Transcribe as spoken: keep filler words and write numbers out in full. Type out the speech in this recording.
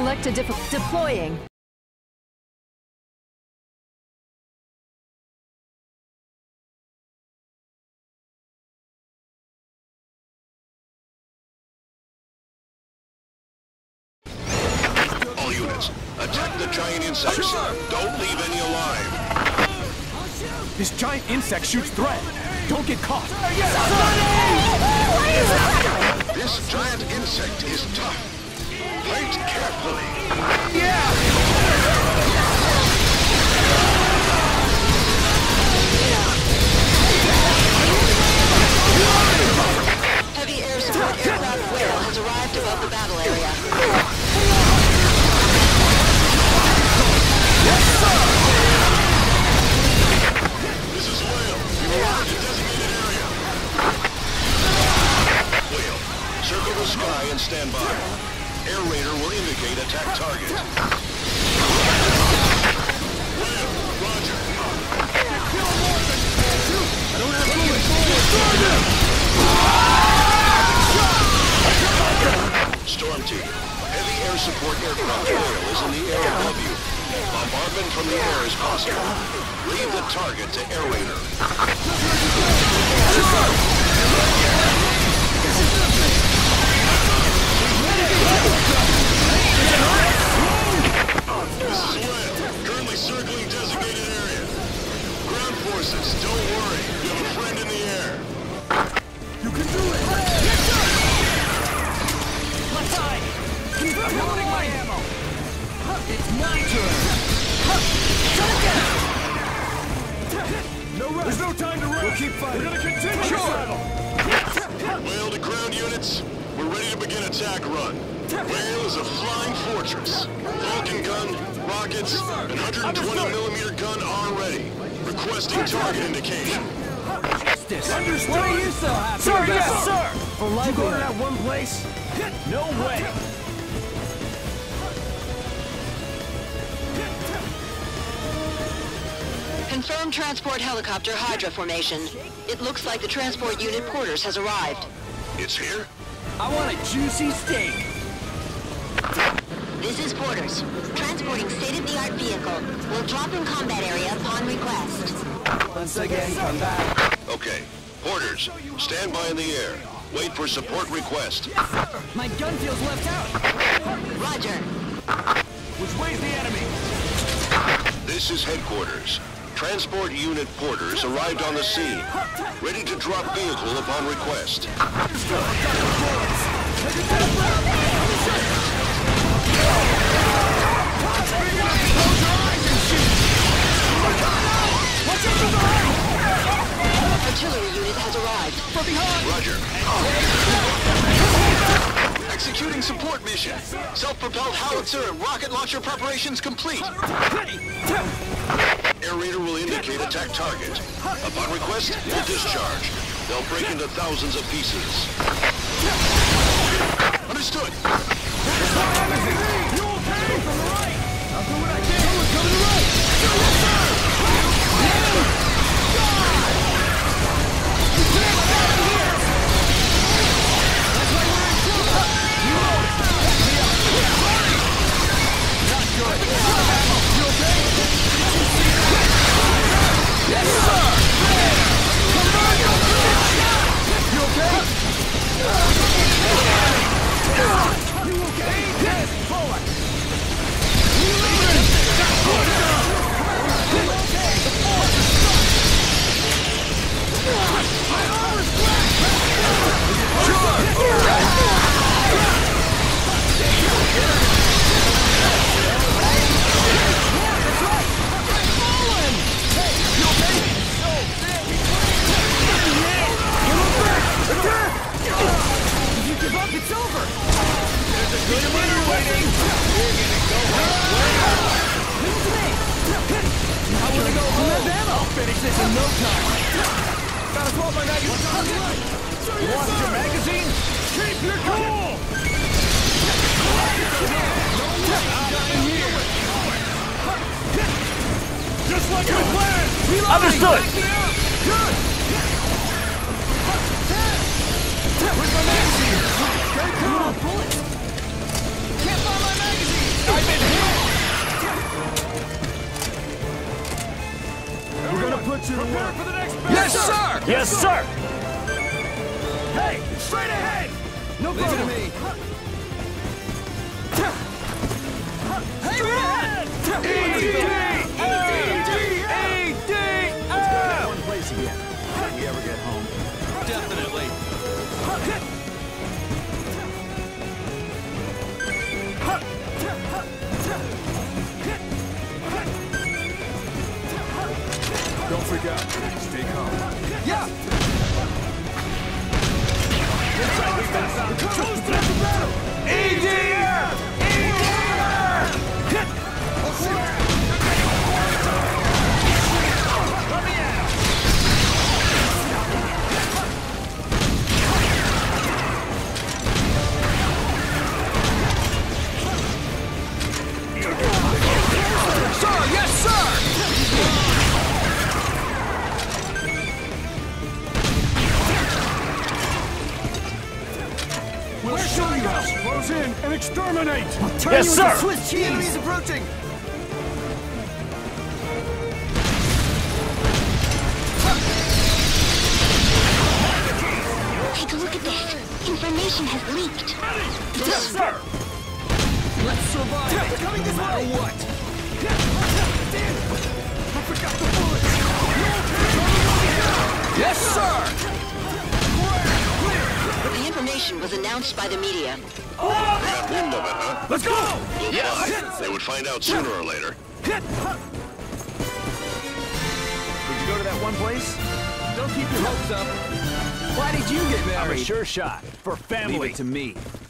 Select a different... Deploying. All units, attack the giant insects. Sure. Don't leave any alive. This giant insect shoots threat. Don't get caught. This giant insect is tough. Fight carefully. Yeah! Heavy air support aircraft Whale has arrived above the battle area. Yes, sir! This is Whale. You are in the designated area. Whale, circle the sky and stand by. Air Raider will indicate attack target. Whale, roger. I don't have bullets. Storm team, heavy air support aircraft Whale is in the air above you. Bombardment from the air is possible. Leave the target to Air Raider. This is Whale, currently circling designated area. Ground forces, don't worry. You have a friend in the air. You can do it! Yes, sir! Left side! Keep reloading my ammo! It's my turn! Shut it down! No rest! There's no time to rest! We'll keep fighting! We're gonna continue! Sure! Whale to ground units, we're ready to begin attack run. Whale is a flying fortress. Vulcan gun, rockets, and one hundred twenty millimeter gun are ready. Requesting target indication. Justice! Understood! What are you so happy Sir, about? Yes, sir! For life, you go to that one place? No way! Confirmed transport helicopter Hydra formation. It looks like the transport unit Porters has arrived. It's here? I want a juicy steak! This is Porters. Transporting state-of-the-art vehicle. Will drop in combat area upon request. Once again, come back. Okay. Porters, stand by in the air. Wait for support request. Yes, sir! My gun feels left out! Roger. Which way's the enemy? This is headquarters. Transport unit Porters arrived on the scene. Ready to drop vehicle upon request. Artillery unit has arrived. From behind! Roger. Executing support mission. Self-propelled howitzer and rocket launcher preparations complete. Air Raider will indicate attack target. Upon request, will discharge. They'll break into thousands of pieces. Understood. You okay? From the right! I'll do what I can! Someone's coming to the right! Yes, sir! Yes, sir! You okay? You okay? Yes! Forward! Finish this in no time. Gotta swap my magazine. You lost your magazine? Keep your cool! Just like we planned! Understood! Good! Where's my magazine? Come on, bullets! Can't find my magazine! Yes, sir! Hey, straight ahead! No problem. Leave it to me. Straight ahead! E D! E D! E D! Let's go to one place again. If we ever get home. Definitely. Don't freak out. Stay calm. Yeah! E D R! E D R! Hit! Let me out! Sir, yes, sir! We'll show you how. Close in and exterminate! I'll turn yes, you sir! Into Swiss cheese! The enemy's approaching! Take a look at this. Information has leaked. Yes, sir! Let's survive! They're coming this way! No what? Damn it! I forgot the bullets! Yes, sir! The information was announced by the media. We got wind of it, huh? Let's go! Yes! They would find out sooner or later. Did you go to that one place? Don't keep your hopes up. Why did you get married? I'm a sure shot. For family. Leave it to me.